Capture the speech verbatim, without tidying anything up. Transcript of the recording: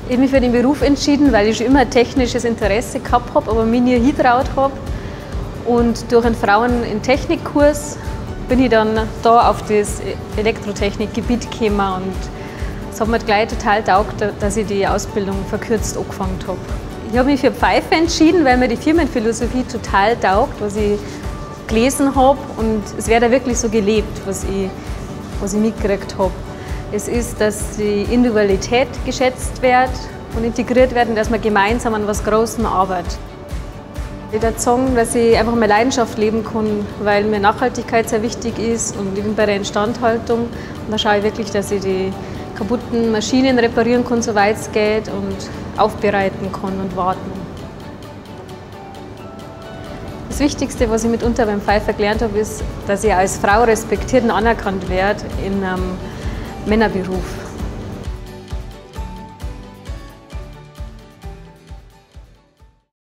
Ich habe mich für den Beruf entschieden, weil ich schon immer ein technisches Interesse gehabt habe, aber mich nie hingetraut habe. Und durch einen Frauen- in Technikkurs bin ich dann da auf das Elektrotechnikgebiet gekommen und es hat mir gleich total getaugt, dass ich die Ausbildung verkürzt angefangen habe. Ich habe mich für Pfeife entschieden, weil mir die Firmenphilosophie total taugt, was ich gelesen habe, und es wird da wirklich so gelebt, was ich, was ich mitgekriegt habe. Es ist, dass die Individualität geschätzt wird und integriert wird und dass man gemeinsam an was Großem arbeitet. Ich würde sagen, dass ich einfach meine Leidenschaft leben kann, weil mir Nachhaltigkeit sehr wichtig ist und ich bin bei der Instandhaltung. Und da schaue ich wirklich, dass ich die kaputten Maschinen reparieren kann, soweit es geht, und aufbereiten kann und warten. Das Wichtigste, was ich mitunter beim Pfeifer gelernt habe, ist, dass ich als Frau respektiert und anerkannt werde in einem Männerberuf.